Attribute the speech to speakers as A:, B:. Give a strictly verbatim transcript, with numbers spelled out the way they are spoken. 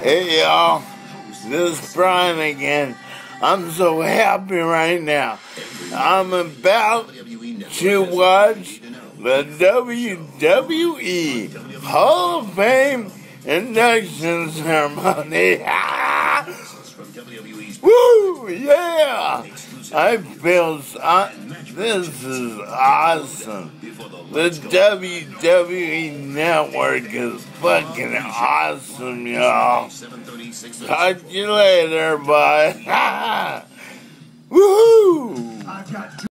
A: Hey y'all, this is Brian again. I'm so happy right now. I'm about to watch the W W E Hall of Fame induction ceremony. Woo! Yeah! I feel so, this is awesome. The W W E Network is fucking awesome, y'all. Talk to you later, bye. Woohoo!